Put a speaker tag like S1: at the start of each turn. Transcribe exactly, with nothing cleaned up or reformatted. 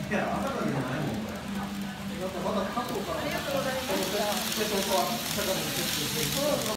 S1: いや、赤だけじゃないもん、これ。なんかまだ加藤から。ありがとうございました。